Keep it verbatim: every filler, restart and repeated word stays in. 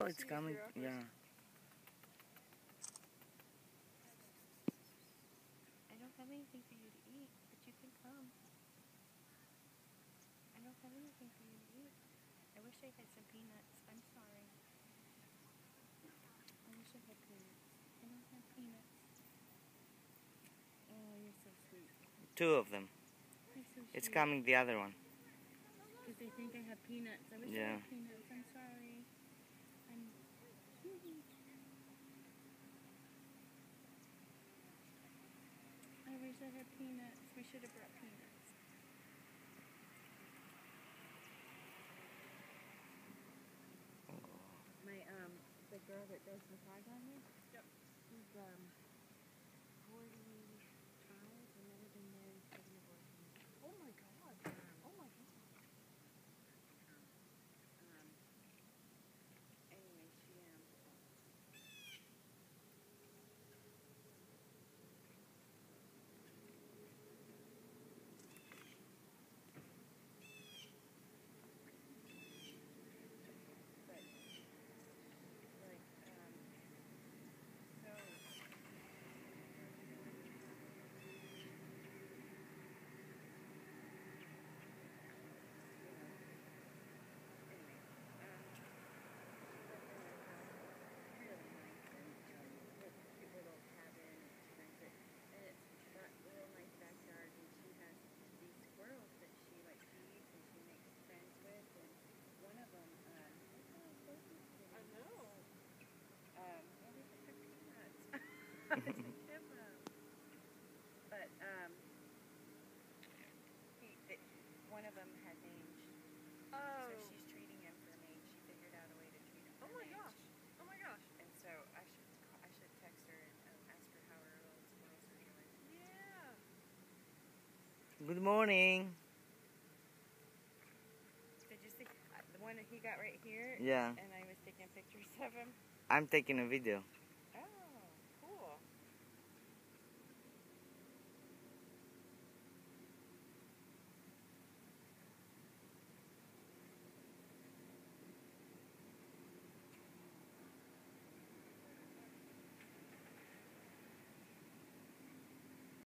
Oh, it's coming, yeah. I don't have anything for you to eat, but you can come. I don't have anything for you to eat. I wish I had some peanuts. I'm sorry. I wish I had peanuts. I don't have peanuts. Oh, you're so sweet. Two of them. You're so sweet. It's coming, the other one. Because they think I have peanuts. I wish Yeah. I had peanuts. I'm sorry. I'm... I wish I had peanuts. We should have brought peanuts. My, um, the girl that does massage on me? Yep. She's, um, forty-five and never been married, seven abortions. Oh my god. Oh my god. Um, anyway, she, um... But, um, he, the, one of them had mange. Oh. So she's treating him for mange. She figured out a way to treat him for Oh my mange. gosh. Oh my gosh. And so I should call, I should text her and um, ask her how her little squirrels are doing. Yeah. Good morning. Did you see uh, the one that he got right here? Yeah. And I was taking pictures of him. I'm taking a video.